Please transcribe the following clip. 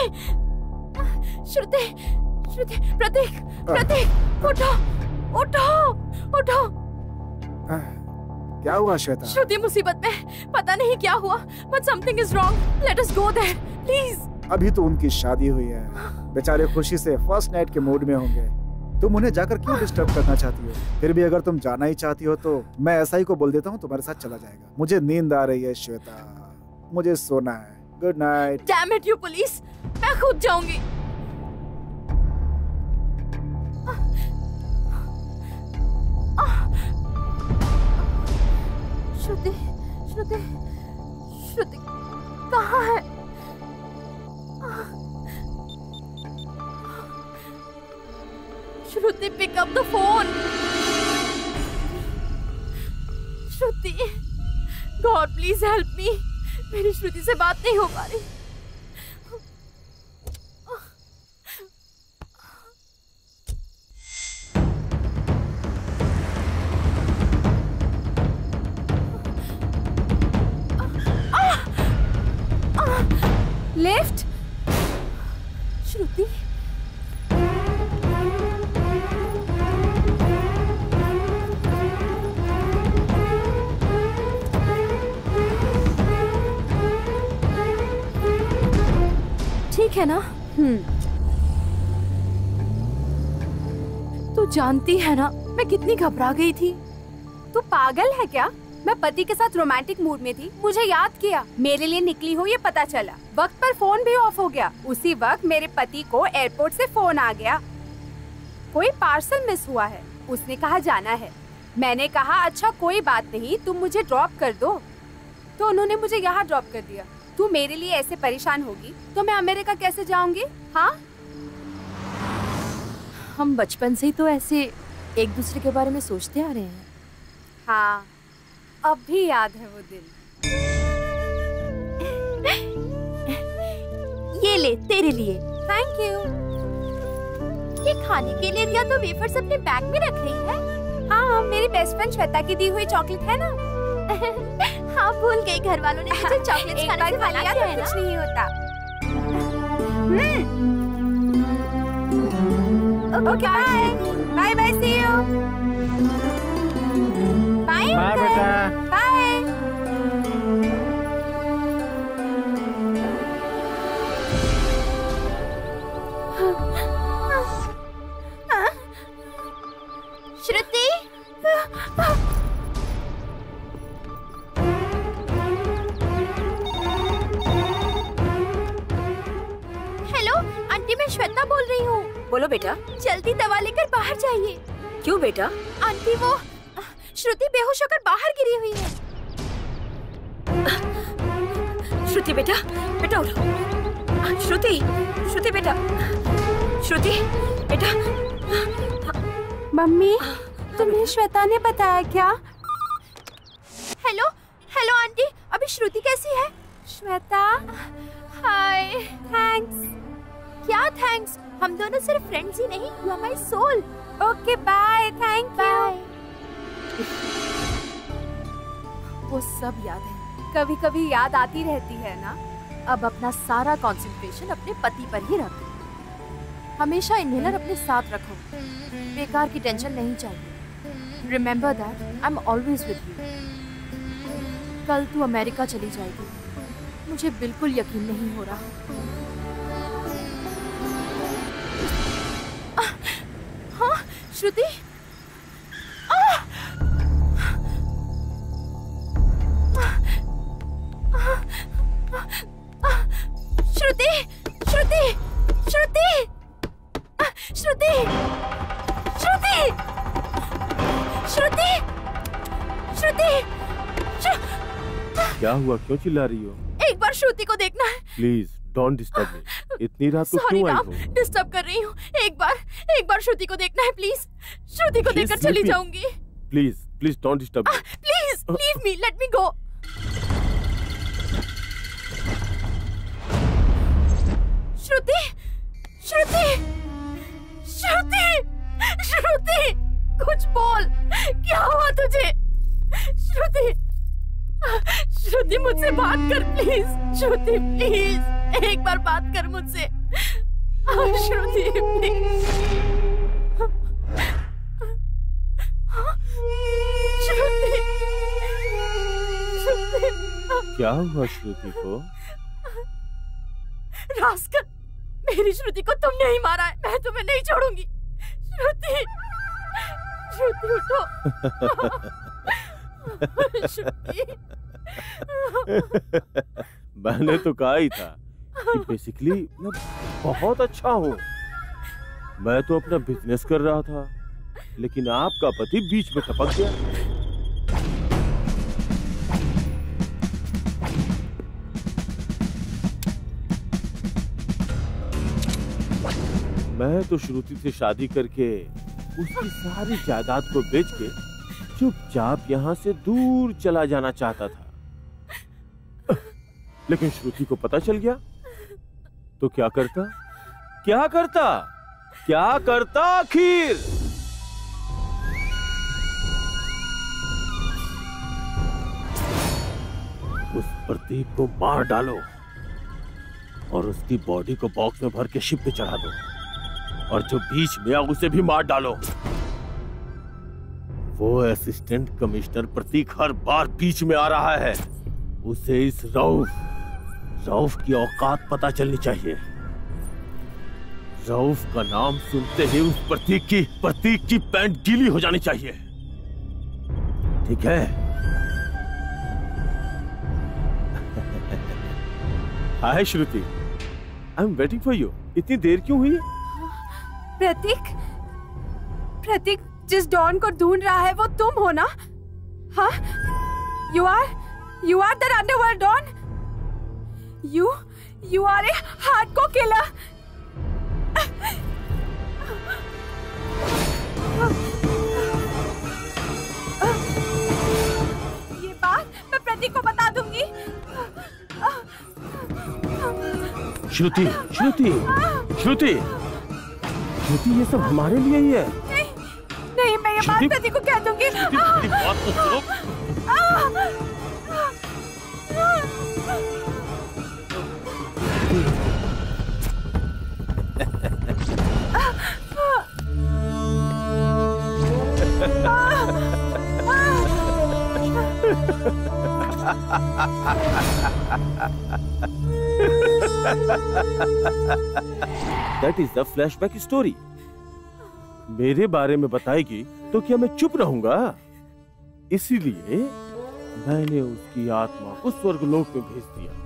श्रुति, श्रुति, प्रतीक, प्रतीक, उठो, उठो, उठो। क्या हुआ श्वेता? श्रुति मुसीबत में, पता नहीं क्या हुआ, but something is wrong. Let us go there, please. अभी तो उनकी शादी हुई है, बेचारे खुशी से फर्स्ट नाइट के मूड में होंगे। तुम उन्हें जाकर क्यों डिस्टर्ब करना चाहती हो? फिर भी अगर तुम जाना ही चाहती हो तो मैं ऐसा ही को बोल देता हूँ, तुम्हारे साथ चला जाएगा। मुझे नींद आ रही है श्वेता, मुझे सोना है। Good night. Damn it, you police! मैं खुद जाऊंगी। श्रुति, श्रुति, श्रुति कहाँ है? श्रुति, pick up the phone. Shruti, God please help me. मेरी श्रुति से बात नहीं हो पा रही। लेफ्ट। श्रुति, ठीक है ना? तू जानती है ना मैं कितनी घबरा गई थी। तू पागल है क्या? मैं पति के साथ रोमांटिक मूड में थी, मुझे याद किया, मेरे लिए निकली हो ये पता चला, वक्त पर फोन भी ऑफ हो गया। उसी वक्त मेरे पति को एयरपोर्ट से फोन आ गया, कोई पार्सल मिस हुआ है, उसने कहा जाना है। मैंने कहा अच्छा कोई बात नहीं, तुम मुझे ड्रॉप कर दो, तो उन्होंने मुझे यहाँ ड्रॉप कर दिया। तू मेरे लिए ऐसे परेशान होगी तो मैं अमेरिका कैसे जाऊंगी? हाँ, हम बचपन से ही तो ऐसे एक दूसरे के बारे में सोचते आ रहे हैं। हाँ, अब भी याद है वो दिन। ये ले तेरे लिए। Thank you. ये खाने के लिए रिया तो वेफर्स अपने बैग में रख रही है। हाँ, मेरी बेस्ट फ्रेंड श्वेता की दी हुई चॉकलेट है ना। हाँ, भूल गई, घर वालों ने मुझे चॉकलेट एक बार खा लिया तो कुछ नहीं होता। Okay, bye bye bye, see you. Bye बेटा, बाय। श्रुति, हेलो आंटी, मैं श्वेता बोल रही हूँ। बोलो बेटा। जल्दी दवा लेकर बाहर जाइए। क्यों बेटा? आंटी, वो श्रुति बेहोश होकर बाहर गिरी हुई है। श्रुति बेटा, बेटा उठो। श्रुति, श्रुति बेटा, श्रुति बेटा। मम्मी, तुम्हें श्वेता ने बताया क्या? हेलो हेलो आंटी, अभी श्रुति कैसी है? श्वेता, हाय। थैंक्स। क्या थैंक्स? हम दोनों सिर्फ फ्रेंड्स ही नहीं, you are my soul. Okay bye, thank you. वो सब याद है, कभी कभी याद आती रहती है ना। अब अपना सारा कंसंट्रेशन अपने पति पर ही रखो। हमेशा इन्हेलर अपने साथ रखो, बेकार की टेंशन नहीं चाहिए। Remember that I am always with you. कल तू अमेरिका चली जाएगी, मुझे बिल्कुल यकीन नहीं हो रहा। हाँ श्रुति, श्रुति, श्रुति, श्रुति, श्रुति, श्रुति, श्रुति, श्रुति, क्या हुआ, क्यों चिल्ला रही हो? एक बार श्रुति को देखना है। Please don't disturb me. इतनी रात को सॉरी क्यों आई राम, हो? डिस्टर्ब कर रही हूँ। एक बार श्रुति को देखना है प्लीज। श्रुति को देखकर चली जाऊंगी। Please please don't disturb me. Please leave me, let me go. Shruti, Shruti, Shruti, Shruti, कुछ बोल, क्या हुआ तुझे? श्रुति, श्रुति मुझसे बात कर प्लीज। श्रुति प्लीज, एक बार बात कर मुझसे। श्रुति प्लीज। श्रुति, श्रुति। क्या हुआ श्रुति को? रास्कल, मेरी श्रुति को तुमने ही मारा है। मैं तुम्हें नहीं छोड़ूंगी। श्रुति, श्रुति उठो। श्रुति। मैंने तो कहा ही था कि बेसिकली मैं बहुत अच्छा हूँ। मैं तो अपना बिजनेस कर रहा था, लेकिन आपका पति बीच में टपक गया। मैं तो श्रुति से शादी करके उसकी सारी जायदाद को बेच के चुपचाप यहाँ से दूर चला जाना चाहता था, लेकिन श्रुति को पता चल गया तो क्या करता? क्या करता? क्या करता आखिर? उस प्रतीक को मार डालो और उसकी बॉडी को बॉक्स में भर के शिप पे चढ़ा दो, और जो बीच में उसे भी मार डालो। वो असिस्टेंट कमिश्नर प्रतीक हर बार बीच में आ रहा है। उसे इस रऊफ की औकात पता चलनी चाहिए। रऊफ का नाम सुनते ही उस प्रतीक की पैंट गीली हो जानी चाहिए। ठीक है? Hi Shruti, I am waiting for you. इतनी देर क्यों हुई? प्रतीक जिस डॉन को ढूंढ रहा है वो तुम हो ना? हाँ? You are the underworld Don? You are a hardcore killer. ये बात मैं प्रतीक को बता दूंगी। श्रुति, ये सब हमारे लिए ही है। नहीं, मैं ये बात प्रतीक को कह दूंगी। मेरी बात तो सुनो। That is the flashback story. मेरे बारे में बताएगी तो क्या मैं चुप रहूंगा? इसीलिए मैंने उसकी आत्मा को स्वर्गलोक में भेज दिया।